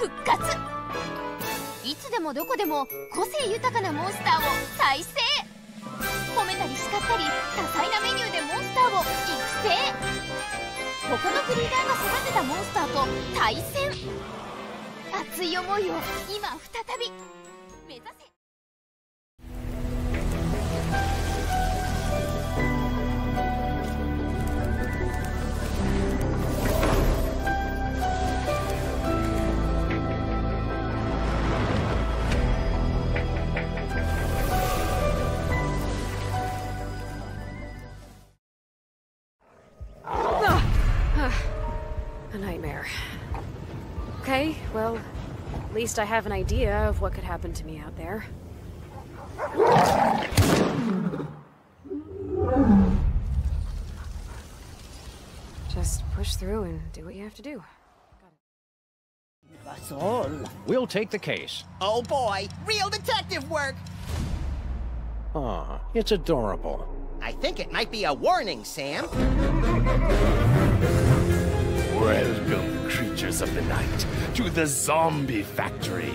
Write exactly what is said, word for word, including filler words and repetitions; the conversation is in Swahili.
復活。いつでもどこでも個性豊かなモンスターを再生。褒めたり叱ったり多彩なメニューでモンスターを育成。他のブリーダーが育てたモンスターと対戦。熱い思いを今再び目指せ。 A nightmare. Okay, well, at least I have an idea of what could happen to me out there. Just push through and do what you have to do. That's all. We'll take the case. Oh boy, real detective work! Aw, it's adorable. I think it might be a warning, Sam. Welcome, creatures of the night, to the zombie factory.